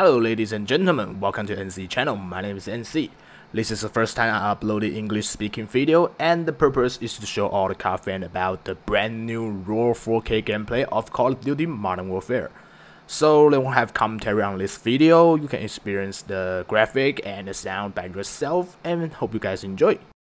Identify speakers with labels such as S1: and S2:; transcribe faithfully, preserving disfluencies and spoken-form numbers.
S1: Hello ladies and gentlemen, welcome to N C channel. My name is N C. This is the first time I uploaded English speaking video, and the purpose is to show all the car fans about the brand new raw four K gameplay of Call of Duty Modern Warfare. So they won't have commentary on this video. You can experience the graphic and the sound by yourself, and hope you guys enjoy.